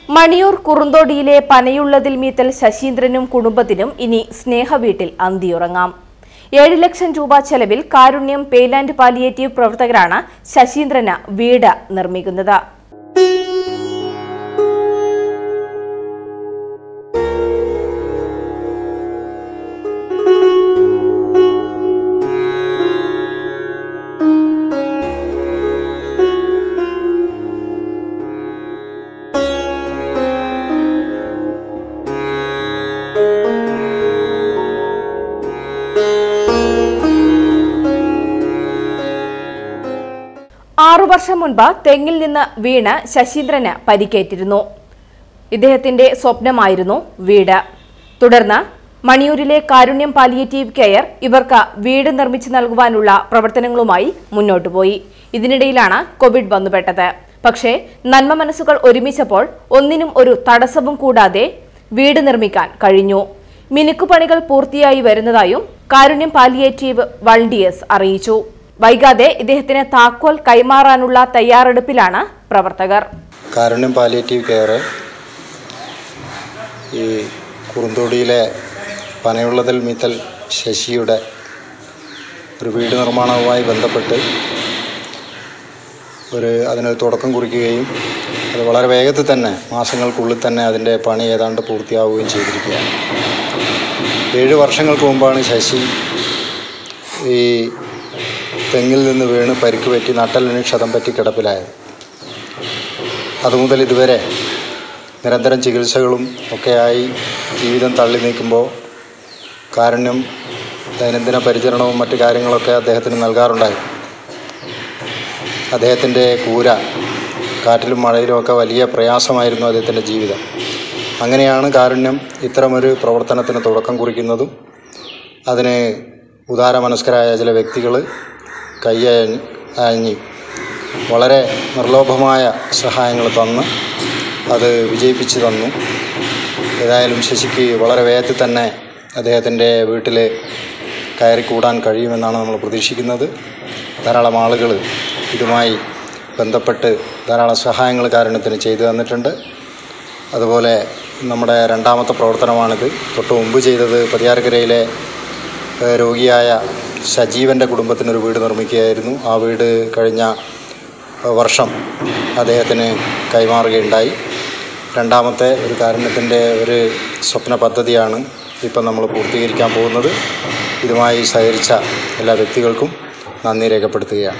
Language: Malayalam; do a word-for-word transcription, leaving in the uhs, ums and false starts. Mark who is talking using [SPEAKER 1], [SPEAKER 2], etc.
[SPEAKER 1] മണിയൂർ കുറുന്തോടിയിലെ പനയുള്ളതിൽ മീത്തൽ ശശീന്ദ്രനും കുടുംബത്തിനും ഇനി സ്നേഹവീട്ടിൽ അന്തിയുറങ്ങാം. ഏഴ് ലക്ഷം രൂപ ചെലവിൽ കാരുണ്യം പെയിൽ ആൻഡ് പാലിയേറ്റീവ് പ്രവർത്തകരാണ് ശശീന്ദ്രന് വീട് നിർമ്മിക്കുന്നത്. ആറു വർഷം മുൻപ് തെങ്ങിൽ നിന്ന് വീണ് ശശീന്ദ്രന് പരിക്കേറ്റിരുന്നു. ഇദ്ദേഹത്തിന്റെ സ്വപ്നമായിരുന്നു വീട്. തുടർന്ന് മണിയൂരിലെ കാരുണ്യം പാലിയേറ്റീവ് കെയർ ഇവർക്ക് വീട് നിർമ്മിച്ചു നൽകുവാനുള്ള പ്രവർത്തനങ്ങളുമായി മുന്നോട്ടുപോയി. ഇതിനിടയിലാണ് കോവിഡ് വന്നുപെട്ടത്. പക്ഷേ നന്മ മനസ്സുകൾ ഒരുമിച്ചപ്പോൾ ഒന്നിനും ഒരു തടസ്സവും കൂടാതെ വീട് നിർമ്മിക്കാൻ കഴിഞ്ഞു. മിനുക്കുപണികൾ പൂർത്തിയായി വരുന്നതായും കാരുണ്യം പാലിയേറ്റീവ് വളണ്ടിയേഴ്സ് അറിയിച്ചു. വൈകാതെ ഇദ്ദേഹത്തിന് താക്കോൽ കൈമാറാനുള്ള തയ്യാറെടുപ്പിലാണ് പ്രവർത്തകർ.
[SPEAKER 2] കാരുണ്യം പാലിയേറ്റീവ് കെയർ ഈ കുറുന്തോടിയിലെ പനയുള്ളതിൽ മീത്തൽ ശശിയുടെ ഒരു വീട് നിർമ്മാണവുമായി ബന്ധപ്പെട്ട് ഒരു അതിനൊരു തുടക്കം കുറിക്കുകയും അത് വളരെ വേഗത്തിൽ തന്നെ മാസങ്ങൾക്കുള്ളിൽ തന്നെ അതിൻ്റെ പണി ഏതാണ്ട് പൂർത്തിയാവുകയും ചെയ്തിരിക്കുകയാണ്. ഏഴ് വർഷങ്ങൾക്ക് മുമ്പാണ് ശശി ഈ തെങ്ങിൽ നിന്ന് വീണ് പരിക്ക് പറ്റി നട്ടലിന് ക്ഷതം പറ്റി കിടപ്പിലായത്. അതുമുതൽ ഇതുവരെ നിരന്തരം ചികിത്സകളും ഒക്കെയായി ജീവിതം തള്ളി നീക്കുമ്പോൾ കാരുണ്യം ദൈനംദിന പരിചരണവും മറ്റു കാര്യങ്ങളൊക്കെ അദ്ദേഹത്തിന് നൽകാറുണ്ടായി. അദ്ദേഹത്തിൻ്റെ കൂര കാറ്റിലും മഴയിലും ഒക്കെ വലിയ പ്രയാസമായിരുന്നു അദ്ദേഹത്തിൻ്റെ ജീവിതം. അങ്ങനെയാണ് കാരുണ്യം ഇത്തരമൊരു പ്രവർത്തനത്തിന് തുടക്കം കുറിക്കുന്നതും അതിന് ഉദാരമനസ്കരായ ചില വ്യക്തികൾ കയ്യഞ്ഞി വളരെ നിർലോഭമായ സഹായങ്ങൾ തന്ന് അത് വിജയിപ്പിച്ചു തന്നു. ഏതായാലും ശശിക്ക് വളരെ വേഗത്തിൽ തന്നെ അദ്ദേഹത്തിൻ്റെ വീട്ടിൽ കയറിക്കൂടാൻ കഴിയുമെന്നാണ് നമ്മൾ പ്രതീക്ഷിക്കുന്നത്. ധാരാളം ആളുകൾ ഇതുമായി ബന്ധപ്പെട്ട് ധാരാളം സഹായങ്ങൾ കാരുണ്യത്തിന് ചെയ്തു തന്നിട്ടുണ്ട്. അതുപോലെ നമ്മുടെ രണ്ടാമത്തെ പ്രവർത്തനമാണിത്. തൊട്ട് മുമ്പ് ചെയ്തത് പതിയാരക്കരയിലെ രോഗിയായ സജീവൻ്റെ കുടുംബത്തിനൊരു വീട് നിർമ്മിക്കുകയായിരുന്നു. ആ വീട് കഴിഞ്ഞ വർഷം അദ്ദേഹത്തിന് കൈമാറുകയുണ്ടായി. രണ്ടാമത്തെ ഒരു കാരുണ്യത്തിൻ്റെ ഒരു സ്വപ്ന പദ്ധതിയാണ് ഇപ്പം നമ്മൾ പൂർത്തീകരിക്കാൻ പോകുന്നത്. ഇതുമായി സഹകരിച്ച എല്ലാ വ്യക്തികൾക്കും നന്ദി രേഖപ്പെടുത്തുകയാണ്.